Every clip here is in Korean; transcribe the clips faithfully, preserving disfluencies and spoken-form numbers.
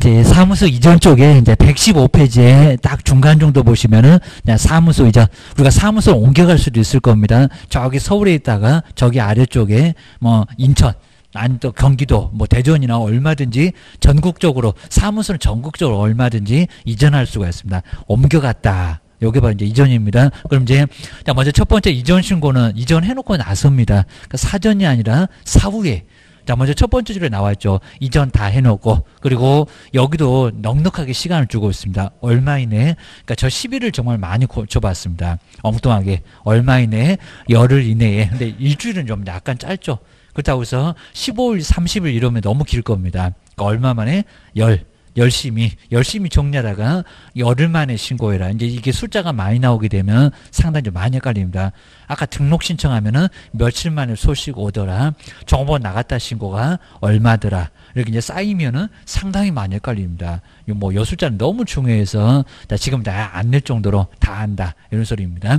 이제 사무소 이전 쪽에 이제 백십오 페이지에 딱 중간 정도 보시면은 그냥 사무소 이전, 우리가 사무소를 옮겨갈 수도 있을 겁니다. 저기 서울에 있다가 저기 아래쪽에 뭐 인천, 아니 또 경기도, 뭐 대전이나 얼마든지 전국적으로, 사무소는 전국적으로 얼마든지 이전할 수가 있습니다. 옮겨갔다. 여기 바로 이제 이전입니다. 그럼 이제 자 먼저 첫 번째 이전 신고는 이전해놓고 나섭니다. 그러니까 사전이 아니라 사후에. 자 먼저 첫 번째 줄에 나와 있죠. 이전 다 해놓고, 그리고 여기도 넉넉하게 시간을 주고 있습니다. 얼마 이내. 그러니까 저 십 일을 정말 많이 줘봤습니다. 엉뚱하게 얼마 이내, 열흘 이내에. 근데 일주일은 좀 약간 짧죠. 그렇다고 해서 십오 일, 삼십 일 이러면 너무 길 겁니다. 그러니까 얼마 만에? 열. 열심히, 열심히 정리하다가 열흘 만에 신고해라. 이제 이게 숫자가 많이 나오게 되면 상당히 좀 많이 헷갈립니다. 아까 등록 신청하면은 며칠 만에 소식 오더라. 정보 나갔다 신고가 얼마더라. 이렇게 이제 쌓이면은 상당히 많이 헷갈립니다. 뭐 여 숫자는 너무 중요해서 지금 다 안 낼 정도로 다 한다. 이런 소리입니다.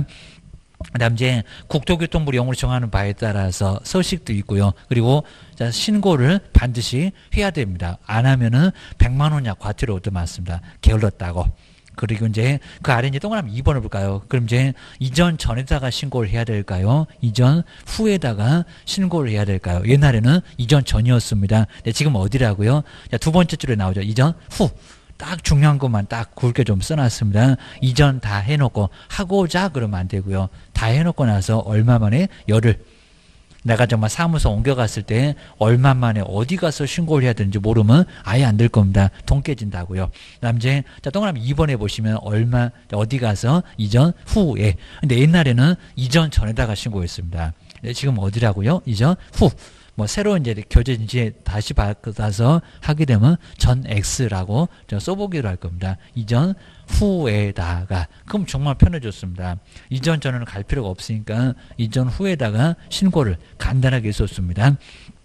그 다음 이제 국토교통부 용어로 정하는 바에 따라서 서식도 있고요. 그리고 자, 신고를 반드시 해야 됩니다. 안 하면은 백만 원 이하 과태료 얻어맞습니다. 게을렀다고. 그리고 이제 그 아래 이제 동그라미 이 번을 볼까요? 그럼 이제 이전 전에다가 신고를 해야 될까요? 이전 후에다가 신고를 해야 될까요? 옛날에는 이전 전이었습니다. 네, 지금 어디라고요? 자, 두 번째 줄에 나오죠. 이전 후. 딱 중요한 것만 딱 굵게 좀 써놨습니다. 이전 다 해놓고, 하고자 그러면 안 되고요. 다 해놓고 나서 얼마 만에? 열흘. 내가 정말 사무소 옮겨갔을 때 얼마 만에 어디 가서 신고를 해야 되는지 모르면 아예 안 될 겁니다. 돈 깨진다고요. 그다음 이제 자 동그라미 이 번에 보시면 얼마, 어디 가서 이전 후에. 근데 옛날에는 이전 전에다가 신고했습니다. 지금 어디라고요? 이전 후. 뭐 새로 이제 교재인지 다시 받아서 하게 되면 전 X라고 써보기로 할 겁니다. 이전 후에다가. 그럼 정말 편해졌습니다. 이전 전에는 갈 필요가 없으니까 이전 후에다가 신고를 간단하게 썼습니다.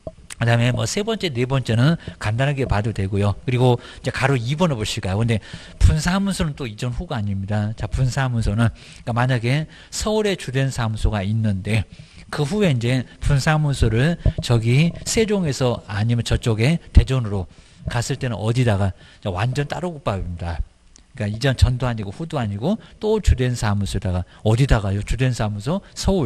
그 다음에 뭐 세 번째, 네 번째는 간단하게 봐도 되고요. 그리고 이제 가로 이 번을 보실까요? 근데 분사무소는 또 이전 후가 아닙니다. 자, 분사무소는 그러니까 만약에 서울에 주된 사무소가 있는데 그 후에 이제 분사무소를 저기 세종에서 아니면 저쪽에 대전으로 갔을 때는 어디다가 완전 따로 국밥입니다. 그러니까 이전 전도 아니고 후도 아니고 또 주된 사무소다가 어디다가요? 주된 사무소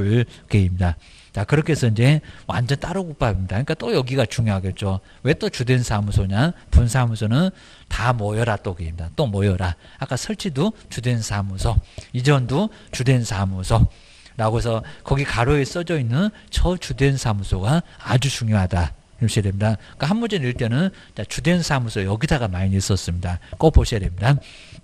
서울계입니다. 자, 그렇게 해서 이제 완전 따로 국밥입니다. 그러니까 또 여기가 중요하겠죠. 왜 또 주된 사무소냐? 분사무소는 다 모여라 또 계입니다. 또 모여라. 아까 설치도 주된 사무소, 이전도 주된 사무소. 라고 해서 거기 가로에 써져 있는 저 주된 사무소가 아주 중요하다. 이러셔야 됩니다. 그러니까 한 문제 낼 때는 주된 사무소 여기다가 많이 썼습니다. 꼭 보셔야 됩니다.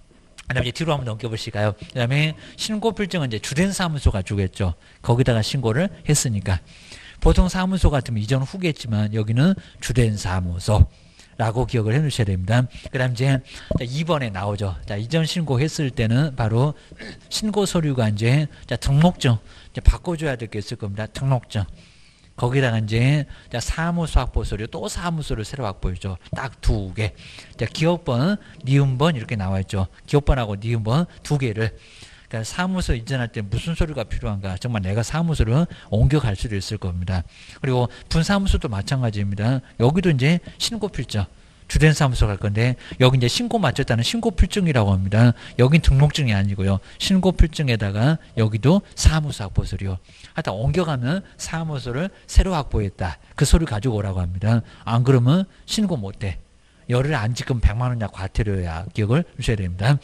그 다음에 뒤로 한번 넘겨보실까요? 그 다음에 신고 필증은 이제 주된 사무소가 주겠죠. 거기다가 신고를 했으니까. 보통 사무소 같으면 이전 후겠지만 여기는 주된 사무소. 라고 기억을 해 놓으셔야 됩니다. 그 다음 이제 이 번에 나오죠. 자, 이전 신고했을 때는 바로 신고 서류가 이제 자, 등록증 이제 바꿔줘야 될 게 있을 겁니다. 등록증. 거기다가 이제 자, 사무소 확보 서류, 또 사무소를 새로 확보해줘. 딱 두 개. 자, 기업번, 니은번 이렇게 나와 있죠. 기업번하고 니은번 두 개를. 그러니까 사무소 이전할 때 무슨 서류가 필요한가? 정말 내가 사무소를 옮겨갈 수도 있을 겁니다. 그리고 분사무소도 마찬가지입니다. 여기도 이제 신고필증. 주된 사무소 갈 건데 여기 이제 신고 마쳤다는 신고필증이라고 합니다. 여긴 등록증이 아니고요. 신고필증에다가 여기도 사무소 확보 서류. 하여튼 옮겨가면 사무소를 새로 확보했다. 그 서류 가지고 오라고 합니다. 안 그러면 신고 못해. 열흘 안 지금 백만 원 이하 과태료야. 기억을 주셔야 됩니다.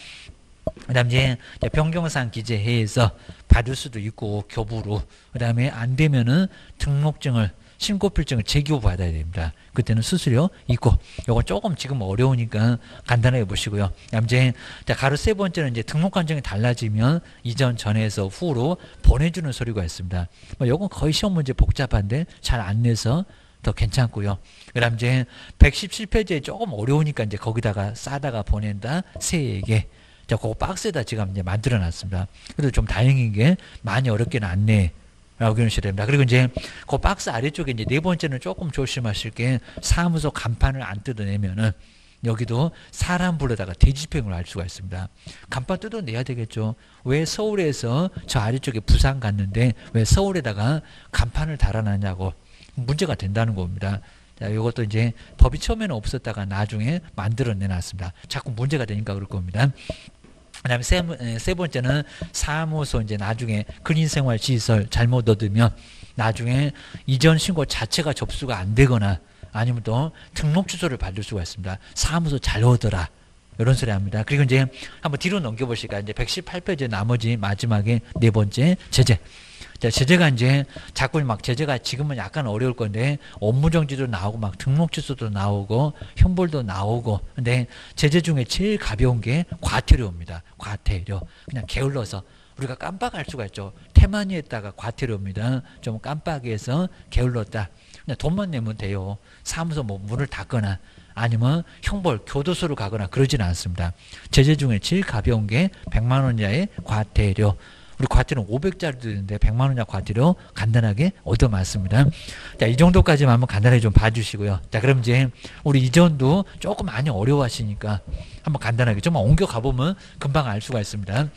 그 다음 이제 변경상 기재해서 받을 수도 있고 교부로. 그 다음에 안 되면은 등록증을 신고필증을 재기부 받아야 됩니다. 그때는 수수료 있고. 요건 조금 지금 어려우니까 간단하게 보시고요. 그다음 이제 가로 세 번째는 이제 등록 과정이 달라지면 이전 전에서 후로 보내주는 서류가 있습니다. 뭐 요건 거의 시험 문제 복잡한데 잘 안 내서 더 괜찮고요. 그 다음 이제 백십칠 페이지에 조금 어려우니까 이제 거기다가 싸다가 보낸다. 세에게. 자, 그거 박스에다 지금 이제 만들어 놨습니다. 그래도 좀 다행인 게 많이 어렵게는 안 내. 라고 그러셔야 됩니다. 그리고 이제 그 박스 아래쪽에 이제 네 번째는 조금 조심하실 게 사무소 간판을 안 뜯어내면은 여기도 사람 불러다가 대집행을 할 수가 있습니다. 간판 뜯어내야 되겠죠. 왜 서울에서 저 아래쪽에 부산 갔는데 왜 서울에다가 간판을 달아놨냐고 문제가 된다는 겁니다. 자, 요것도 이제 법이 처음에는 없었다가 나중에 만들어내 놨습니다. 자꾸 문제가 되니까 그럴 겁니다. 그다음에 세, 세 번째는 사무소 이제 나중에 근인생활 시설 잘못 얻으면 나중에 이전 신고 자체가 접수가 안 되거나 아니면 또 등록 취소를 받을 수가 있습니다. 사무소 잘 얻어라. 이런 소리 합니다. 그리고 이제 한번 뒤로 넘겨보실까요? 이제 백십팔 페이지 나머지 마지막에 네 번째 제재. 자, 제재가 이제 자꾸 막 제재가 지금은 약간 어려울 건데 업무정지도 나오고 막 등록 취소도 나오고 형벌도 나오고 근데 제재 중에 제일 가벼운 게 과태료입니다. 과태료. 그냥 게을러서 우리가 깜빡할 수가 있죠. 태만히했다가 과태료입니다. 좀 깜빡해서 게을렀다. 그냥 돈만 내면 돼요. 사무소 뭐 문을 닫거나 아니면 형벌, 교도소로 가거나 그러지는 않습니다. 제재 중에 제일 가벼운 게 백만 원 이하의 과태료. 우리 과태료는 오백짜리도 있는데 백만 원 이하 과태료 간단하게 얻어맞습니다. 자, 이 정도까지만 한번 간단하게 좀 봐주시고요. 자, 그럼 이제 우리 이전도 조금 많이 어려워하시니까 한번 간단하게 좀 옮겨 가보면 금방 알 수가 있습니다.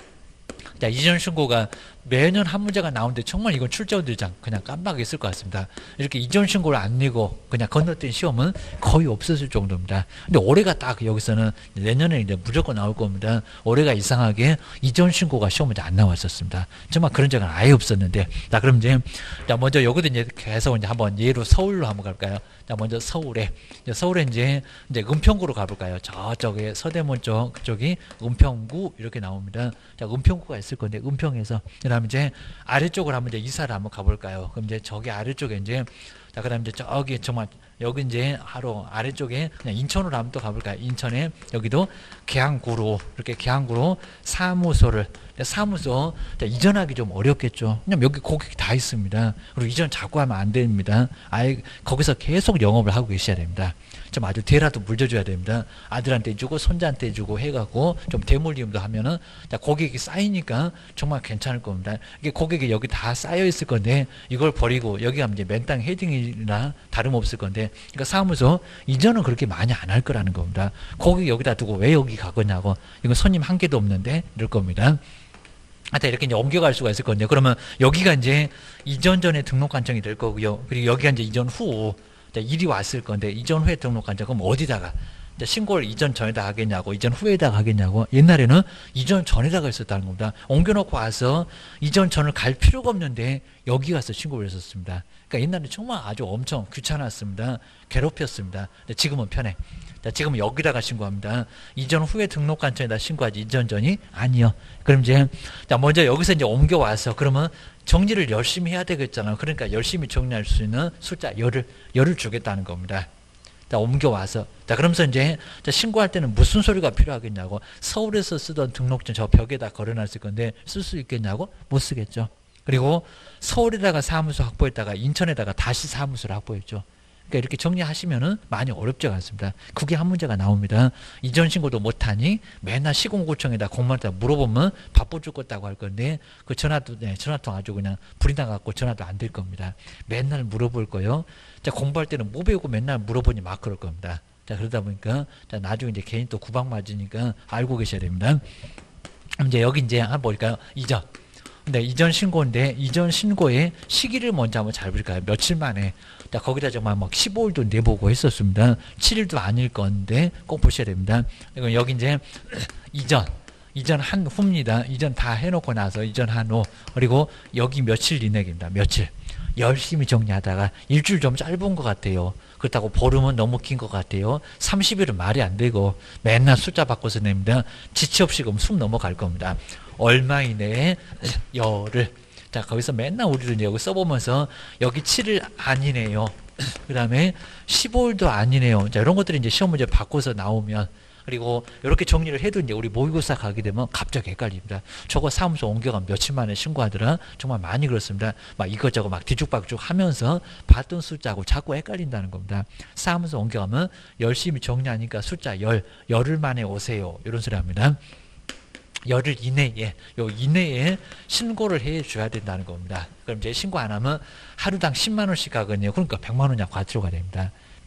자, 이전 신고가 매년 한 문제가 나오는데 정말 이건 출제원들장 그냥 깜빡했을 것 같습니다. 이렇게 이전 신고를 안 내고 그냥 건너뛴 시험은 거의 없었을 정도입니다. 근데 올해가 딱 여기서는 내년에 이제 무조건 나올 겁니다. 올해가 이상하게 이전 신고가 시험에 안 나왔었습니다. 정말 그런 적은 아예 없었는데. 자, 그럼 이제 자, 먼저 여기도 이제 계속 이제 한번 예로 서울로 한번 갈까요? 자, 먼저 서울에 이제 서울에 이제 이제 은평구로 가볼까요? 저쪽에 서대문 쪽 그쪽이 은평구 이렇게 나옵니다. 자, 은평구가 있을 건데 은평에서 그다음에 이제 아래쪽으로 한번 이제 이사를 한번 가볼까요? 그럼 이제 저기 아래쪽에 이제 자, 그다음 이제 저기 정말 여기 이제 하루 아래쪽에 그냥 인천으로 한번 또 가볼까요? 인천에 여기도 계양구로 이렇게 계양구로 사무소를 사무소 이전하기 좀 어렵겠죠. 그냥 여기 고객이 다 있습니다. 그리고 이전 자꾸 하면 안 됩니다. 아예 거기서 계속 영업을 하고 계셔야 됩니다. 좀 아주 대라도 물려줘야 됩니다. 아들한테 주고 손자한테 주고 해갖고 좀 대물림도 하면은 고객이 쌓이니까 정말 괜찮을 겁니다. 이게 고객이 여기 다 쌓여 있을 건데 이걸 버리고 여기 가면 이제 맨땅 헤딩이나 다름없을 건데 그러니까 사무소 이전은 그렇게 많이 안 할 거라는 겁니다. 고객 여기다 두고 왜 여기 가거냐고 이건 손님 한 개도 없는데 이럴 겁니다. 하여튼 이렇게 이제 옮겨갈 수가 있을 건데 그러면 여기가 이제 이전 전에 등록 관청이 될 거고요. 그리고 여기가 이제 이전 후 일이 왔을 건데 이전 후에 등록 관청 그럼 어디다가 신고를 이전 전에다 하겠냐고 이전 후에다가 하겠냐고 옛날에는 이전 전에다가 했었다는 겁니다. 옮겨놓고 와서 이전 전을 갈 필요가 없는데 여기 가서 신고를 했었습니다. 그러니까 옛날에 정말 아주 엄청 귀찮았습니다. 괴롭혔습니다. 근데 지금은 편해. 자, 지금 여기다가 신고합니다. 이전 후에 등록관청에다 신고하지 이전 전이 아니요. 그럼 이제 자 먼저 여기서 이제 옮겨와서 그러면 정리를 열심히 해야 되겠잖아요. 그러니까 열심히 정리할 수 있는 숫자 열을 열을 주겠다는 겁니다. 자, 옮겨와서 자 그러면서 이제 자, 신고할 때는 무슨 서류가 필요하겠냐고 서울에서 쓰던 등록증 저 벽에다 걸어놨을 건데 쓸 수 있겠냐고 못 쓰겠죠. 그리고 서울에다가 사무소 확보했다가 인천에다가 다시 사무소를 확보했죠. 그러니까 이렇게 정리하시면은 많이 어렵지 않습니다. 그게 한 문제가 나옵니다. 이전 신고도 못하니 맨날 시공구청에다 공무원한테 물어보면 바빠 죽겠다고 할 건데 그 전화도 네, 전화통 아주 그냥 불이 나갖고 전화도 안 될 겁니다. 맨날 물어볼 거요. 자 공부할 때는 못 배우고 맨날 물어보니 막 그럴 겁니다. 자 그러다 보니까 자 나중에 이제 개인 또 구박 맞으니까 알고 계셔야 됩니다. 이제 여기 이제 한번 볼까요? 이전. 네, 이전 신고인데 이전 신고의 시기를 먼저 한번 잘 볼까요? 며칠 만에 자, 거기다 정말 막 십오 일도 내보고 했었습니다. 칠 일도 아닐 건데 꼭 보셔야 됩니다. 그리고 여기 이제 이전 이전 한 후입니다. 이전 다 해놓고 나서 이전 한 후 그리고 여기 며칠 이내입니다. 며칠 열심히 정리하다가 일주일 좀 짧은 것 같아요. 그렇다고 보름은 너무 긴 것 같아요. 삼십 일은 말이 안 되고 맨날 숫자 바꿔서 냅니다. 지체 없이 그럼 숨 넘어갈 겁니다. 얼마 이내에 열을 자 거기서 맨날 우리는 여기 써보면서 여기 칠 일 아니네요. 그 다음에 십오 일도 아니네요. 자 이런 것들이 이제 시험 문제 바꿔서 나오면 그리고 이렇게 정리를 해도 이제 우리 모의고사 가게 되면 갑자기 헷갈립니다. 저거 사무소 옮겨가면 며칠 만에 신고하더라. 정말 많이 그렇습니다. 막 이것저것 막 뒤죽박죽 하면서 봤던 숫자하고 자꾸 헷갈린다는 겁니다. 사무소 옮겨가면 열심히 정리하니까 숫자 열, 열흘 만에 오세요. 이런 소리 합니다. 열흘 이내에, 요 이내에 신고를 해 줘야 된다는 겁니다. 그럼 이제 신고 안 하면 하루당 십만 원씩 가거든요. 그러니까 백만 원이나 과태료가 됩니다.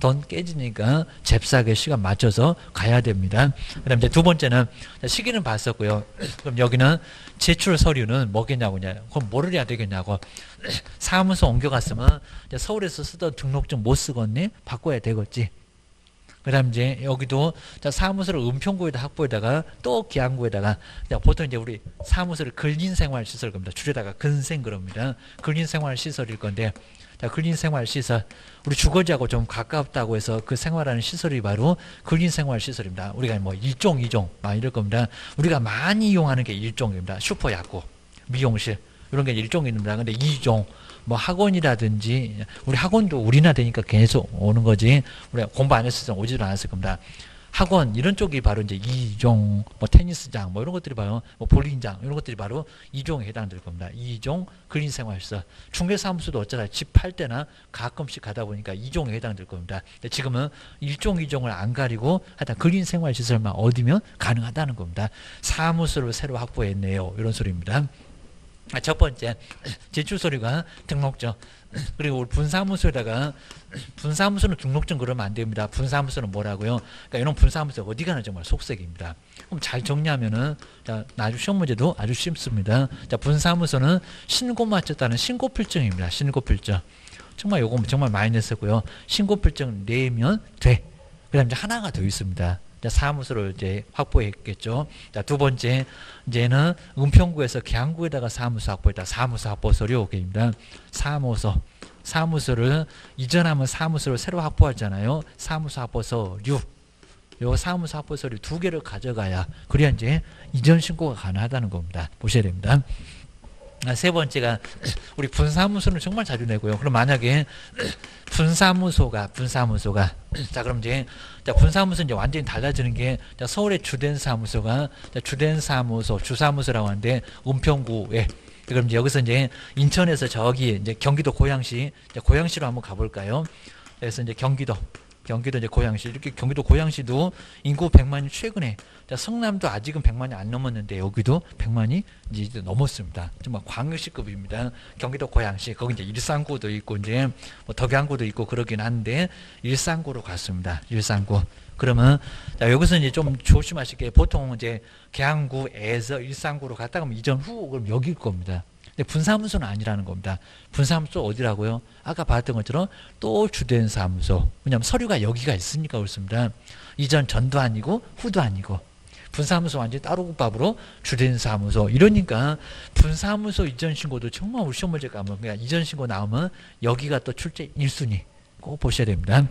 돈 깨지니까 잽싸게 시간 맞춰서 가야 됩니다. 그다음 이제 두 번째는 시기는 봤었고요. 그럼 여기는 제출 서류는 뭐겠냐고냐. 그럼 뭐를 해야 되겠냐고. 사무소 옮겨갔으면 이제 서울에서 쓰던 등록증 못 쓰겠니? 바꿔야 되겠지. 그 다음 이제 여기도 사무소를 은평구에다 학부에다가 또 기안구에다가 보통 이제 우리 사무소를 근린생활시설 겁니다. 줄여다가 근생 그럽니다. 근린생활시설일 건데 자, 근린생활시설 우리 주거지하고 좀 가깝다고 해서 그 생활하는 시설이 바로 근린생활시설입니다. 우리가 뭐 일종, 이종 막 이럴 겁니다. 우리가 많이 이용하는 게 일종입니다. 슈퍼야구, 미용실 이런 게 일종입니다. 근데 이종 뭐 학원이라든지 우리 학원도 우리나 되니까 계속 오는 거지 우리 공부 안 했을 때 오지도 않았을 겁니다. 학원 이런 쪽이 바로 이제 이종 뭐 테니스장 뭐 이런 것들이 바로 뭐 볼링장 이런 것들이 바로 이종에 해당될 겁니다. 이종 근린생활시설 중개사무소도 어쩌다 집 팔 때나 가끔씩 가다 보니까 이종에 해당될 겁니다. 근데 지금은 일종 이종을 안 가리고 하여튼 근린생활시설만 얻으면 가능하다는 겁니다. 사무소를 새로 확보했네요 이런 소리입니다. 첫 번째 제출 서류가 등록증 그리고 우리 분사무소에다가 분사무소는 등록증 그러면 안 됩니다. 분사무소는 뭐라고요? 그러니까 이런 분사무소 어디 가나 정말 속색입니다. 그럼 잘 정리하면은 자 나중 시험 문제도 아주 쉽습니다. 자 분사무소는 신고 마쳤다는 신고필증입니다. 신고필증 정말 요거 정말 많이 냈었고요. 신고필증 내면 돼. 그다음 이제 하나가 더 있습니다. 사무소를 이제 확보했겠죠. 자, 두 번째, 이제는 은평구에서 계양구에다가 사무소 확보했다. 사무소 확보 서류입니다. 사무소. 사무소를 이전하면 사무소를 새로 확보하잖아요. 사무소 확보 서류. 요 사무소 확보 서류 두 개를 가져가야 그래야 이제 이전 신고가 가능하다는 겁니다. 보셔야 됩니다. 세 번째가 우리 분사무소는 정말 자주 내고요. 그럼 만약에 분사무소가 분사무소가 자 그럼 이제 자 분사무소 이제 완전히 달라지는 게 자, 서울의 주된 사무소가 자, 주된 사무소 주사무소라고 하는데 은평구에 그럼 이제 여기서 이제 인천에서 저기 이제 경기도 고양시 이제 고양시로 한번 가볼까요? 그래서 이제 경기도 경기도 이제 고양시 이렇게 경기도 고양시도 인구 백만이 최근에 자, 성남도 아직은 백만이 안 넘었는데 여기도 백만이 이제 넘었습니다. 정말 광역시급입니다. 경기도 고양시 거기 이제 일산구도 있고 이제 뭐 덕양구도 있고 그러긴 한데 일산구로 갔습니다. 일산구. 그러면 자, 여기서 이제 좀 조심하실게요. 보통 이제 계양구에서 일산구로 갔다 가면 이전 후 그럼 여기일 겁니다. 근데 분사무소는 아니라는 겁니다. 분사무소 어디라고요? 아까 봤던 것처럼 또 주된 사무소. 왜냐하면 서류가 여기가 있으니까 그렇습니다. 이전 전도 아니고 후도 아니고 분사무소 완전히 따로 밥으로 주된 사무소. 이러니까 분사무소 이전 신고도 정말 우리 시험 문제 가면 그냥 이전 신고 나오면 여기가 또 출제 일 순위 꼭 보셔야 됩니다.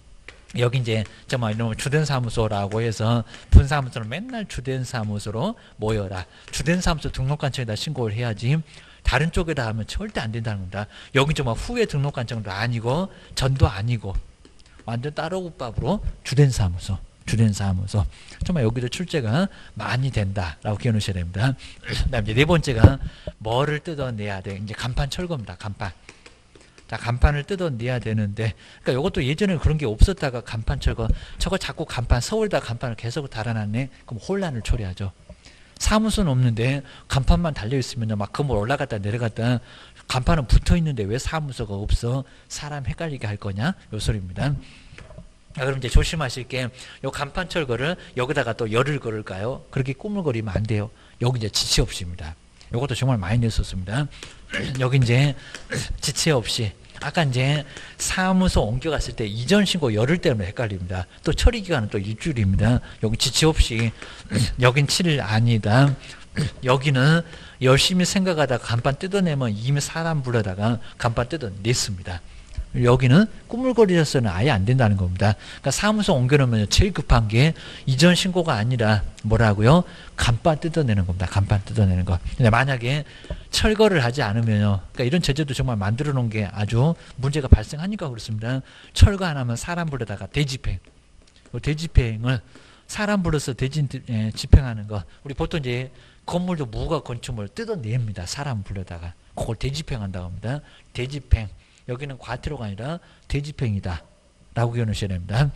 여기 이제 정말 이런 주된 사무소라고 해서 분사무소는 맨날 주된 사무소로 모여라. 주된 사무소 등록관청에다 신고를 해야지. 다른 쪽에다 하면 절대 안 된다는 겁니다. 여기 정말 후에 등록관청도 아니고 전도 아니고 완전 따로 국밥으로 주된 사무소, 주된 사무소. 정말 여기도 출제가 많이 된다라고 기억해 놓으셔야 됩니다. 그다음 이제 네 번째가 뭐를 뜯어내야 돼? 이제 간판 철거입니다. 간판. 자, 간판을 뜯어내야 되는데, 그러니까 이것도 예전에 그런 게 없었다가 간판 철거, 저거 자꾸 간판, 서울에다 간판을 계속 달아놨네? 그럼 혼란을 초래하죠. 사무소는 없는데 간판만 달려있으면 막 건물 올라갔다 내려갔다 간판은 붙어있는데 왜 사무소가 없어? 사람 헷갈리게 할 거냐? 요 소리입니다. 아, 그럼 이제 조심하실 게, 요 간판 철거를 여기다가 또 열을 걸을까요? 그렇게 꾸물거리면 안 돼요. 여기 이제 지체 없이입니다. 요것도 정말 많이 냈었습니다. 여기 이제 지체 없이 아까 이제 사무소 옮겨갔을 때 이전 신고 열흘 때문에 헷갈립니다. 또 처리 기간은 또 일주일입니다. 여기 지체 없이 여긴 칠 일 아니다. 여기는 열심히 생각하다가 간판 뜯어내면 이미 사람 불러다가 간판 뜯어냈습니다. 여기는 꾸물거리셔서는 아예 안 된다는 겁니다. 그러니까 사무소 옮겨놓으면 제일 급한 게 이전 신고가 아니라 뭐라고요? 간판 뜯어내는 겁니다. 간판 뜯어내는 거. 근데 만약에 철거를 하지 않으면요. 그러니까 이런 제재도 정말 만들어 놓은 게 아주 문제가 발생하니까 그렇습니다. 철거 안 하면 사람 불러다가 대집행. 대집행을 사람 불러서 대진 집행하는 거. 우리 보통 이제 건물도 무가 건축물 뜯어냅니다. 사람 불러다가. 그걸 대집행한다고 합니다. 대집행. 여기는 과태료가 아니라 대집행이다 라고 기억하셔야 됩니다.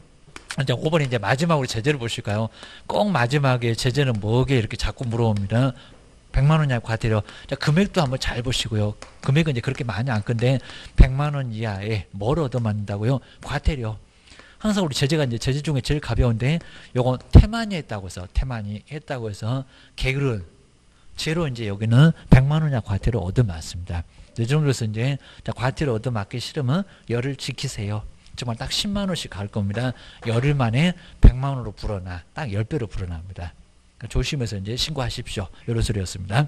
이제 오 번에 이제 마지막으로 제재를 보실까요? 꼭 마지막에 제재는 뭐게 이렇게 자꾸 물어봅니다. 백만 원 이하 과태료. 자, 금액도 한번 잘 보시고요. 금액은 이제 그렇게 많이 안 건데 백만 원 이하에 뭘 얻어맞는다고요? 과태료. 항상 우리 제재가 이제 제재 중에 제일 가벼운데 요건 태만이 했다고 해서 태만이 했다고 해서 게으른 죄로 이제 여기는 백만 원이나 과태료 얻어맞습니다. 이 정도에서 이제 자, 과태료 얻어맞기 싫으면 열을 지키세요. 정말 딱 십만 원씩 갈 겁니다. 열흘 만에 백만 원으로 불어나 딱 십 배로 불어납니다. 그러니까 조심해서 이제 신고하십시오. 이런 소리였습니다.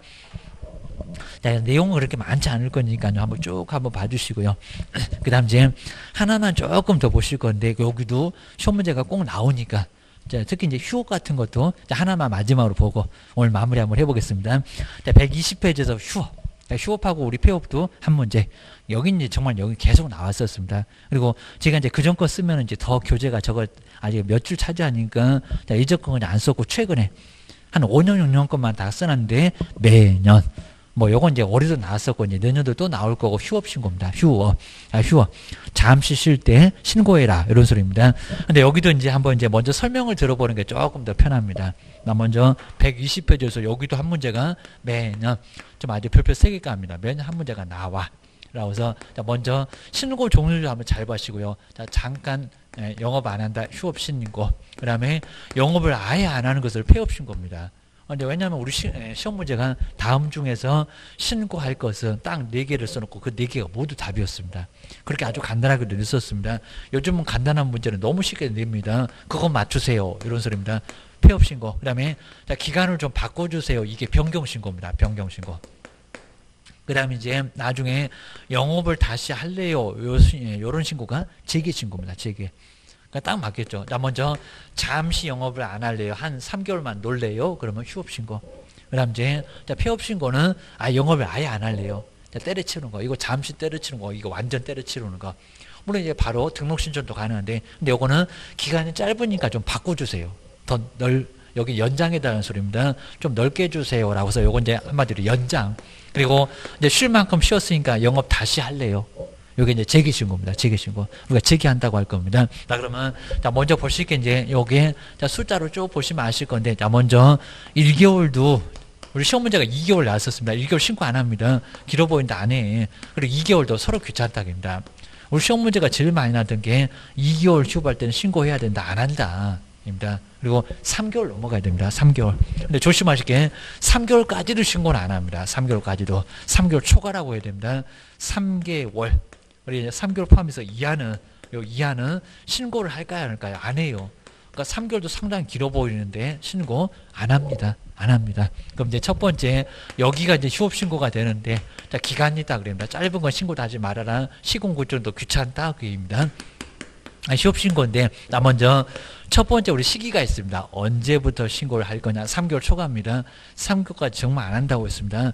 자, 내용은 그렇게 많지 않을 거니까요. 한번 쭉 한번 봐주시고요. 그 다음 이제 하나만 조금 더 보실 건데 여기도 시험 문제가 꼭 나오니까 자, 특히 이제 휴업 같은 것도 하나만 마지막으로 보고 오늘 마무리 한번 해보겠습니다. 자, 백이십 페이지에서 휴업. 휴업하고 우리 폐업도 한 문제. 여기 이제 정말 여기 계속 나왔었습니다. 그리고 제가 이제 그전 거 쓰면 이제 더 교재가 저거 아직 몇 줄 차지하니까 자, 이전 거 그냥 안 썼고 최근에 한 오 년, 육 년 것만 다 써놨는데 매년 뭐 요건 이제 올해도 나왔었고 이제 내년도 또 나올 거고 휴업 신고입니다. 휴업. 아, 휴업. 잠시 쉴 때 신고해라. 이런 소리입니다. 근데 여기도 이제 한번 이제 먼저 설명을 들어보는 게 조금 더 편합니다. 나 먼저 백이십 페이지에서 여기도 한 문제가 매년 좀 아주 별표 세 개가 합니다. 매년 한 문제가 나와. 라고 해서 자, 먼저 신고 종류를 한번 잘 보시고요. 자, 잠깐 예, 영업 안 한다. 휴업 신고. 그 다음에 영업을 아예 안 하는 것을 폐업 신고입니다. 근데 왜냐하면 우리 시, 시험 문제가 다음 중에서 신고할 것은 딱 네 개를 써놓고 그 네 개가 모두 답이었습니다. 그렇게 아주 간단하게 냈었습니다. 요즘은 간단한 문제는 너무 쉽게 냅니다. 그거 맞추세요. 이런 소리입니다. 폐업 신고. 그 다음에 기간을 좀 바꿔주세요. 이게 변경 신고입니다. 변경 신고. 그 다음에 이제 나중에 영업을 다시 할래요. 요런 신고가 재개 신고입니다. 재개. 그러니까 딱 맞겠죠. 나 먼저 잠시 영업을 안 할래요. 한 삼 개월만 놀래요. 그러면 휴업 신고. 그 다음 이제 자, 폐업 신고는 아 영업을 아예 안 할래요. 자, 때려치우는 거. 이거 잠시 때려치우는 거. 이거 완전 때려치우는 거. 물론 이제 바로 등록 신청도 가능한데 근데 요거는 기간이 짧으니까 좀 바꿔주세요. 더 넓 여기 연장해달라는 소리입니다. 좀 넓게 해주세요. 라고 해서 요거 이제 한마디로 연장. 그리고 이제 쉴 만큼 쉬었으니까 영업 다시 할래요. 요게 이제 재개 신고입니다. 재개 신고. 우리가 재개한다고 할 겁니다. 자, 그러면, 자, 먼저 보실 게 이제 요게, 자, 숫자로 쭉 보시면 아실 건데, 자, 먼저 일 개월도, 우리 시험 문제가 이 개월 나왔었습니다. 일 개월 신고 안 합니다. 길어 보이는데 안 해. 그리고 이 개월도 서로 귀찮다입니다. 우리 시험 문제가 제일 많이 나왔던 게 이 개월 휴업할 때는 신고해야 된다. 안 한다. 입니다. 그리고 삼 개월 넘어가야 됩니다. 삼 개월. 근데 조심하실 게 삼 개월까지도 신고는 안 합니다. 삼 개월까지도. 삼 개월 초과라고 해야 됩니다. 삼 개월. 우리 삼 개월 포함해서 이하는, 요 이하는 신고를 할까요? 안 할까요? 안 해요. 그러니까 삼 개월도 상당히 길어 보이는데 신고 안 합니다. 안 합니다. 그럼 이제 첫 번째, 여기가 이제 휴업 신고가 되는데, 자, 기간이 있다 그럽니다. 짧은 건 신고도 하지 말아라. 시공구조도 귀찮다. 그 얘기입니다. 아, 휴업 신고인데, 나 먼저 첫 번째 우리 시기가 있습니다. 언제부터 신고를 할 거냐? 삼 개월 초과입니다. 삼 개월까지 정말 안 한다고 했습니다.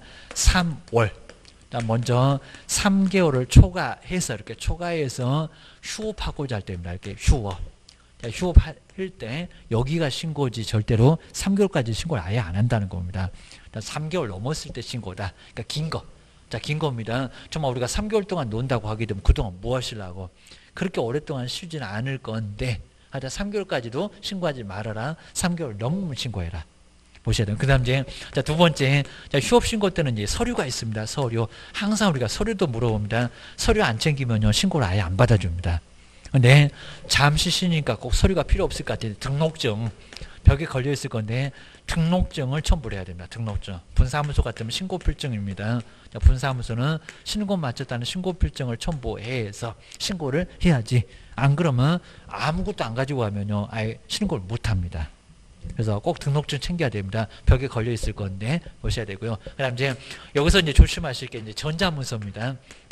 삼월. 자, 먼저 삼 개월을 초과해서 이렇게 초과해서 휴업하고자 할 때입니다. 이렇게 휴업. 자, 휴업할 때 여기가 신고지 절대로 삼 개월까지 신고를 아예 안 한다는 겁니다. 자, 삼 개월 넘었을 때 신고다. 그러니까 긴 거. 자, 긴 겁니다. 정말 우리가 삼 개월 동안 논다고 하게 되면 그동안 뭐 하시려고? 그렇게 오랫동안 쉬지는 않을 건데 하여튼 삼 개월까지도 신고하지 말아라. 삼 개월 넘으면 신고해라. 보셔야 돼요. 그 다음 이제, 자, 두 번째, 자, 휴업 신고 때는 이제 서류가 있습니다. 서류. 항상 우리가 서류도 물어봅니다. 서류 안 챙기면요, 신고를 아예 안 받아줍니다. 근데 잠시 쉬니까 꼭 서류가 필요 없을 것 같아요. 등록증. 벽에 걸려 있을 건데, 등록증을 첨부를 해야 됩니다. 등록증. 분사무소 같으면 신고필증입니다. 자, 분사무소는 신고 마쳤다는 신고필증을 첨부해서 신고를 해야지. 안 그러면 아무것도 안 가지고 가면요, 아예 신고를 못 합니다. 그래서 꼭 등록증 챙겨야 됩니다. 벽에 걸려 있을 건데 보셔야 되고요. 그다음 이제 여기서 이제 조심하실 게 이제 전자문서입니다.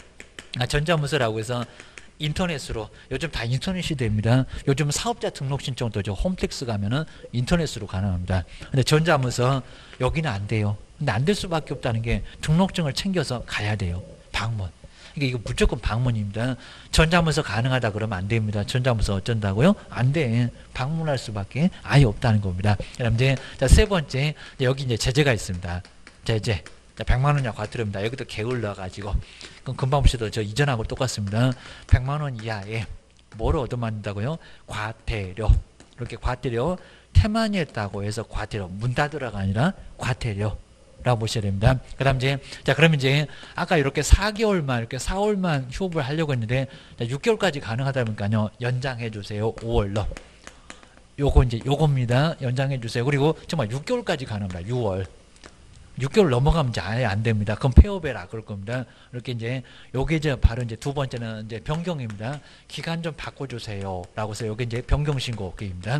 아, 전자문서라고 해서 인터넷으로 요즘 다 인터넷이 됩니다. 요즘 사업자 등록 신청도 저 홈택스 가면은 인터넷으로 가능합니다. 근데 전자문서 여기는 안 돼요. 근데 안 될 수밖에 없다는 게 등록증을 챙겨서 가야 돼요. 방문. 이게 이거 무조건 방문입니다. 전자문서 가능하다 그러면 안 됩니다. 전자문서 어쩐다고요? 안 돼. 방문할 수밖에 아예 없다는 겁니다. 그다음 이제 자, 세 번째 여기 이제 제재가 있습니다. 제재. 자, 백만 원이나 과태료입니다. 여기도 게을러 가지고 그럼 금방 보셔도 저 이전하고 똑같습니다. 백만 원 이하에 뭐를 얻어맞는다고요? 과태료. 이렇게 과태료 태만히 했다고 해서 과태료 문 닫으라가 아니라 과태료. 라고 보셔야 됩니다. 그 다음 이제, 자, 그러면 이제, 아까 이렇게 사 개월만, 이렇게 사 월만 휴업을 하려고 했는데, 자, 육 개월까지 가능하다 보니까요, 연장해 주세요. 오월로. 요거 이제, 요겁니다. 연장해 주세요. 그리고 정말 육 개월까지 가능합니다. 유월. 육 개월 넘어가면 이제 아예 안 됩니다. 그럼 폐업해라. 그럴 겁니다. 이렇게 이제, 요게 이제 바로 이제 두 번째는 이제 변경입니다. 기간 좀 바꿔주세요. 라고 해서 요게 이제 변경신고입니다.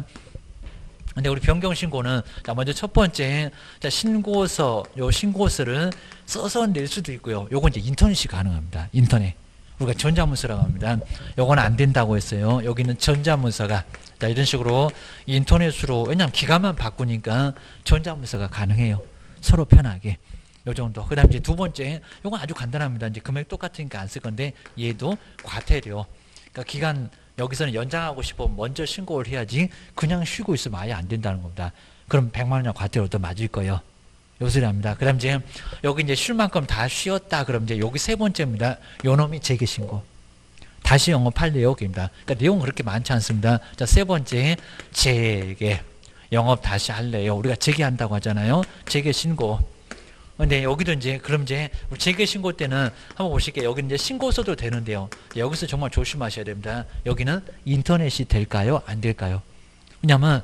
근데 우리 변경신고는, 자, 먼저 첫 번째, 자, 신고서, 요 신고서를 써서 낼 수도 있고요. 요건 이제 인터넷이 가능합니다. 인터넷. 우리가 전자문서라고 합니다. 요건 안 된다고 했어요. 여기는 전자문서가. 자, 이런 식으로 인터넷으로, 왜냐면 기간만 바꾸니까 전자문서가 가능해요. 서로 편하게. 요 정도. 그 다음 이제 두 번째, 요건 아주 간단합니다. 이제 금액 똑같으니까 안 쓸 건데, 얘도 과태료. 그러니까 기간, 여기서는 연장하고 싶으면 먼저 신고를 해야지 그냥 쉬고 있으면 아예 안 된다는 겁니다. 그럼 백만 원이나 과태료도 맞을 거예요. 요 소리 합니다. 그 다음 이제 여기 이제 쉴 만큼 다 쉬었다. 그럼 이제 여기 세 번째입니다. 요 놈이 재개신고. 다시 영업할래요? 입니다. 그러니까 내용 그렇게 많지 않습니다. 자, 세 번째, 재개. 영업 다시 할래요? 우리가 재개한다고 하잖아요. 재개신고. 근데 여기도 이제 그럼 이제 재개 신고 때는 한번 보실게요. 여기 이제 신고서도 되는데요. 여기서 정말 조심하셔야 됩니다. 여기는 인터넷이 될까요? 안 될까요? 왜냐하면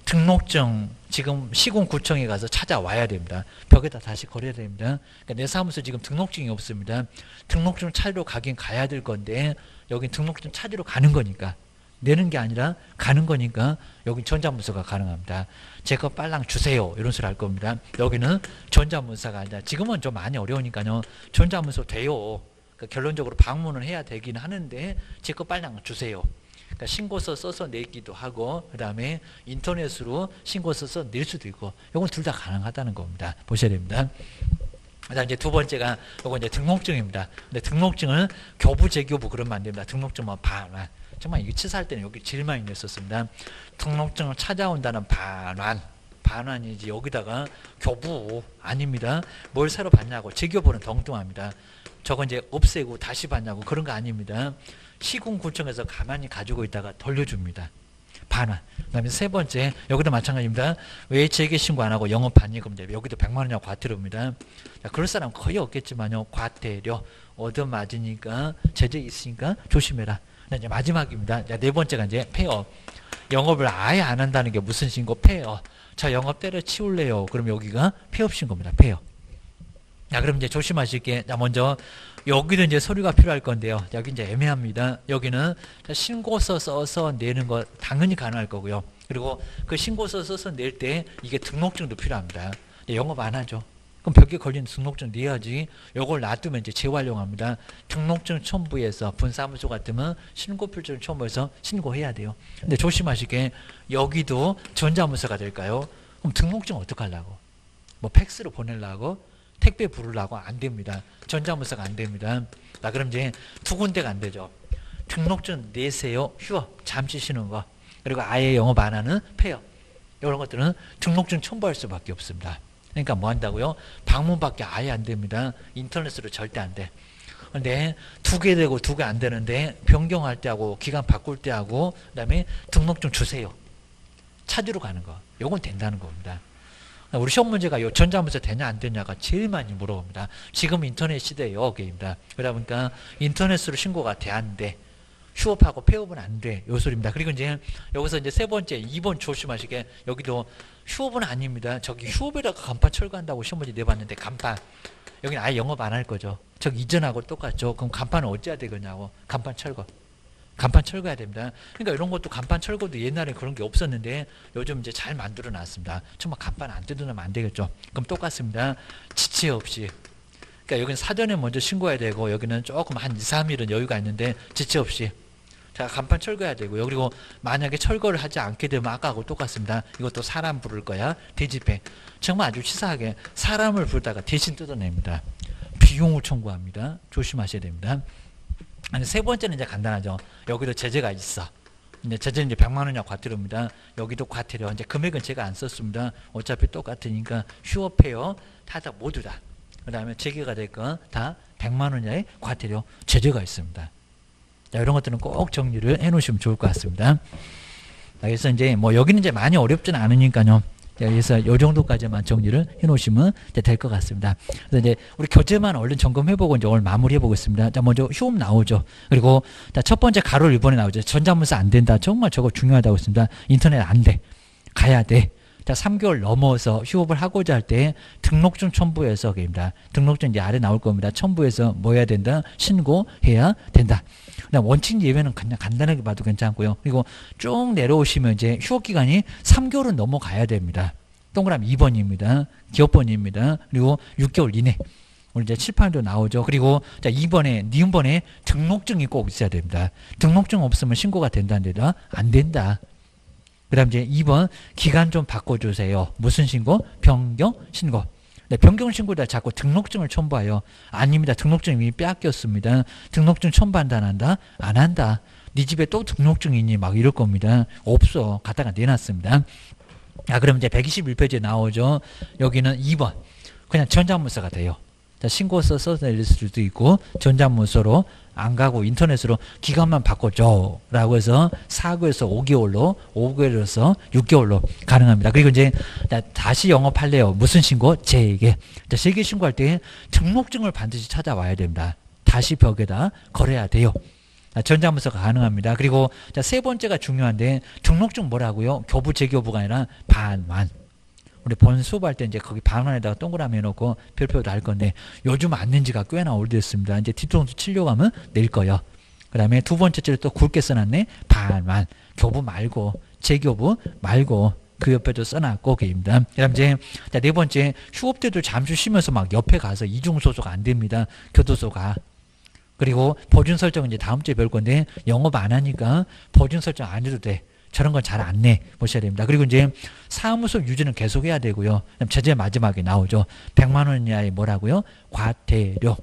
등록증 지금 시군구청에 가서 찾아와야 됩니다. 벽에다 다시 걸어야 됩니다. 그러니까 내 사무소 지금 등록증이 없습니다. 등록증 찾으러 가긴 가야 될 건데 여긴 등록증 찾으러 가는 거니까. 내는 게 아니라 가는 거니까 여기 전자문서가 가능합니다. 제 거 빨랑 주세요. 이런 소리 할 겁니다. 여기는 전자문서가 아니라 지금은 좀 많이 어려우니까요. 전자문서 돼요. 그러니까 결론적으로 방문을 해야 되긴 하는데 제 거 빨랑 주세요. 그러니까 신고서 써서 내기도 하고 그 다음에 인터넷으로 신고서 써서 낼 수도 있고 이건 둘 다 가능하다는 겁니다. 보셔야 됩니다. 그다음 이제 두 번째가 이건 이제 등록증입니다. 근데 등록증은 교부 재교부 그러면 안 됩니다. 등록증만 반환. 정말 이거 치사할 때는 여기 제일 많이 냈었습니다. 등록증을 찾아온다는 반환. 반환이지 여기다가 교부 아닙니다. 뭘 새로 받냐고. 재교부는 엉뚱합니다. 저건 이제 없애고 다시 받냐고 그런 거 아닙니다. 시군구청에서 가만히 가지고 있다가 돌려줍니다. 반환. 그 다음에 세 번째, 여기도 마찬가지입니다. 왜 재개 신고 안 하고 영업 반입? 그럼 여기도 백만 원이냐고 과태료입니다. 자, 그럴 사람 거의 없겠지만요. 과태료 얻어맞으니까 제재 있으니까 조심해라. 이제 마지막입니다. 자, 네 번째가 이제 폐업. 영업을 아예 안 한다는 게 무슨 신고? 폐업. 자, 영업 때려치울래요. 그럼 여기가 폐업 신고입니다. 폐업. 자, 그럼 이제 조심하실게. 자, 먼저 여기도 이제 서류가 필요할 건데요. 여기 이제 애매합니다. 여기는 신고서 써서 내는 거 당연히 가능할 거고요. 그리고 그 신고서 써서 낼 때 이게 등록증도 필요합니다. 영업 안 하죠. 그럼 벽에 걸린 등록증 내야지. 요걸 놔두면 이제 재활용합니다. 등록증 첨부해서 분사무소 같으면 신고필증 첨부해서 신고해야 돼요. 근데 조심하시게 여기도 전자문서가 될까요? 그럼 등록증 어떡하려고? 뭐 팩스로 보내려고? 택배 부르려고? 안 됩니다. 전자문서가 안 됩니다. 나 그럼 이제 두 군데가 안 되죠. 등록증 내세요. 휴업. 잠시 쉬는 거. 그리고 아예 영업 안 하는 폐업. 이런 것들은 등록증 첨부할 수밖에 없습니다. 그러니까 뭐 한다고요? 방문밖에 아예 안 됩니다. 인터넷으로 절대 안 돼. 근데 두 개 되고 두 개 안 되는데 변경할 때 하고 기간 바꿀 때 하고 그다음에 등록증 주세요. 찾으러 가는 거. 요건 된다는 겁니다. 우리 시험 문제가 요 전자문서 되냐 안 되냐가 제일 많이 물어봅니다. 지금 인터넷 시대예요. 게임이다. 그러다 보니까 인터넷으로 신고가 돼 안 돼. 휴업하고 폐업은 안 돼. 요 소리입니다. 그리고 이제 여기서 이제 세 번째 이 번 조심하시게 여기도 휴업은 아닙니다. 저기 휴업에다가 간판 철거한다고 시험 문제 내봤는데 간판 여기는 아예 영업 안 할 거죠. 저기 이전하고 똑같죠. 그럼 간판은 어찌해야 되겠냐고. 간판 철거. 간판 철거해야 됩니다. 그러니까 이런 것도 간판 철거도 옛날에 그런 게 없었는데 요즘 이제 잘 만들어 놨습니다. 정말 간판 안 뜯어놓으면 안 되겠죠. 그럼 똑같습니다. 지체 없이. 그러니까 여기는 사전에 먼저 신고해야 되고 여기는 조금 한 이, 삼 일은 여유가 있는데 지체 없이. 자, 간판 철거해야 되고요. 그리고 만약에 철거를 하지 않게 되면 아까하고 똑같습니다. 이것도 사람 부를 거야. 대집행. 정말 아주 치사하게 사람을 부르다가 대신 뜯어냅니다. 비용을 청구합니다. 조심하셔야 됩니다. 아니, 세 번째는 이제 간단하죠. 여기도 제재가 있어. 이제 제재는 이제 백만 원이냐 과태료입니다. 여기도 과태료. 이제 금액은 제가 안 썼습니다. 어차피 똑같으니까 휴업해요. 다 다 모두 다. 그 다음에 재개가 될 건 다 백만 원이냐의 과태료 제재가 있습니다. 자, 이런 것들은 꼭 정리를 해 놓으시면 좋을 것 같습니다. 그래서 이제 뭐 여기는 이제 많이 어렵지는 않으니까요. 그래서 요 정도까지만 정리를 해 놓으시면 될 것 같습니다. 그래서 이제 우리 교재만 얼른 점검해보고 이제 오늘 마무리해 보겠습니다. 자, 먼저 휴업 나오죠. 그리고 첫 번째 가로 일 번에 나오죠. 전자문서 안 된다. 정말 저거 중요하다고 했습니다. 인터넷 안 돼. 가야 돼. 자, 삼 개월 넘어서 휴업을 하고자 할 때 등록증 첨부해서 입니다. 등록증 이제 아래 나올 겁니다. 첨부해서 뭐 해야 된다? 신고해야 된다. 그다음 원칙 예외는 그냥 간단하게 봐도 괜찮고요. 그리고 쭉 내려오시면 이제 휴업 기간이 삼 개월은 넘어가야 됩니다. 동그라미 이 번입니다. 기업번입니다. 그리고 육 개월 이내. 오늘 이제 칠판도 나오죠. 그리고 자, 이 번에 니은번에 등록증이 꼭 있어야 됩니다. 등록증 없으면 신고가 된다는 데다 안 된다. 그 다음 이제 이 번 기간 좀 바꿔주세요. 무슨 신고? 변경 신고. 네, 변경 신고다 자꾸 등록증을 첨부해요. 아닙니다. 등록증 이미 빼앗겼습니다. 등록증 첨부한다 안 한다? 안 한다. 네 집에 또 등록증 있니? 막 이럴 겁니다. 없어. 갖다가 내놨습니다. 아, 그럼 이제 백이십일 페이지에 나오죠. 여기는 이 번. 그냥 전자문서가 돼요. 자, 신고서 써서 내릴 수도 있고 전자문서로 안 가고 인터넷으로 기간만 바꿔줘 라고 해서 사 개월에서 오 개월로 오 개월에서 육 개월로 가능합니다. 그리고 이제 다시 영업할래요. 무슨 신고? 재개. 재개 신고할 때 등록증을 반드시 찾아와야 됩니다. 다시 벽에다 걸어야 돼요. 전자문서가 가능합니다. 그리고 세 번째가 중요한데 등록증 뭐라고요? 교부 재교부가 아니라 반환. 우리 본 수업할 때 이제 거기 반환에다가 동그라미 해놓고 별표도 할 건데 요즘 안 낸 지가 꽤나 오래됐습니다. 이제 뒤통수 치려고 하면 낼 거예요. 그 다음에 두 번째 줄에 또 굵게 써놨네. 반환. 교부 말고 재교부 말고 그 옆에도 써놨고 그입니다. 그 다음 이제 네 번째 휴업 때도 잠시 쉬면서 막 옆에 가서 이중소속 안 됩니다. 교도소가. 그리고 보증 설정은 이제 다음 주에 배울 건데 영업 안 하니까 보증 설정 안 해도 돼. 저런 건 잘 안내 보셔야 됩니다. 그리고 이제 사무소 유지는 계속 해야 되고요. 제재 마지막에 나오죠. 백만 원 이하의 뭐라고요? 과태료.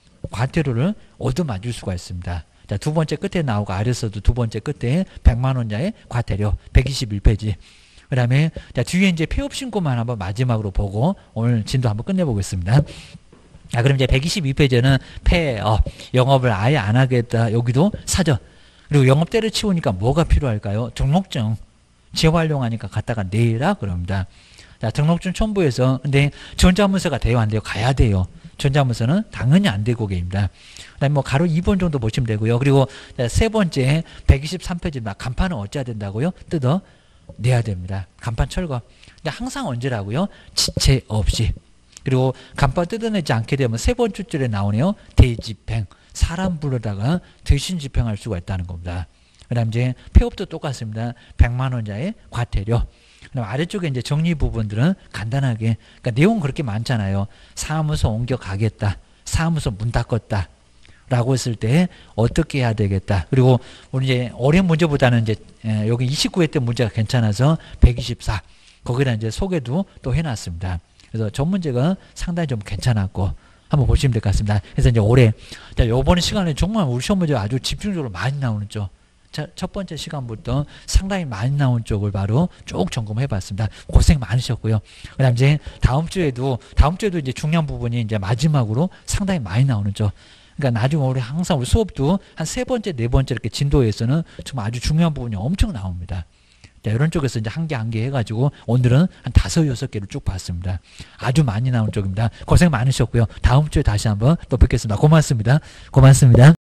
과태료를 얻어맞을 수가 있습니다. 자, 두 번째 끝에 나오고 아래서도 두 번째 끝에 백만 원 이하의 과태료. 백이십일 페이지. 그 다음에 자, 뒤에 이제 폐업 신고만 한번 마지막으로 보고 오늘 진도 한번 끝내보겠습니다. 아, 그럼 이제 백이십이 페이지는 폐업. 영업을 아예 안 하겠다. 여기도 사전. 그리고 영업 때려치우니까 뭐가 필요할까요? 등록증. 재활용하니까 갖다가 내라 그럽니다. 자, 등록증 첨부해서 근데 전자문서가 돼요 안 돼요? 가야 돼요. 전자문서는 당연히 안 되고 계십니다. 그다음에 뭐 가로 이 번 정도 보시면 되고요. 그리고 세 번째 백이십삼 페이지입니다. 간판은 어찌해야 된다고요? 뜯어 내야 됩니다. 간판 철거. 근데 항상 언제라고요? 지체 없이. 그리고 간판 뜯어내지 않게 되면 세 번째 줄에 나오네요. 대집행. 사람 불러다가 대신 집행할 수가 있다는 겁니다. 그 다음 이제 폐업도 똑같습니다. 백만 원 이하의 과태료. 그다음 아래쪽에 이제 정리 부분들은 간단하게, 그러니까 내용 그렇게 많잖아요. 사무소 옮겨 가겠다. 사무소 문 닫았다. 라고 했을 때 어떻게 해야 되겠다. 그리고 우리 이제 어려운 문제보다는 이제 여기 이십구 회 때 문제가 괜찮아서 백이십사. 거기다 이제 소개도 또 해놨습니다. 그래서 전 문제가 상당히 좀 괜찮았고, 한번 보시면 될 것 같습니다. 그래서 이제 올해, 자, 요번 시간에 정말 우리 시험 문제 아주 집중적으로 많이 나오는 쪽. 자, 첫 번째 시간부터 상당히 많이 나온 쪽을 바로 쭉 점검해 봤습니다. 고생 많으셨고요. 그 다음 이제 다음 주에도, 다음 주에도 이제 중요한 부분이 이제 마지막으로 상당히 많이 나오는 쪽. 그러니까 나중에 우리 항상 우리 수업도 한 세 번째, 네 번째 이렇게 진도에서는 정말 아주 중요한 부분이 엄청 나옵니다. 자, 이런 쪽에서 이제 한 개 한 개 해가지고 오늘은 한 다섯 여섯 개를 쭉 봤습니다. 아주 많이 나온 쪽입니다. 고생 많으셨고요. 다음 주에 다시 한번 또 뵙겠습니다. 고맙습니다. 고맙습니다.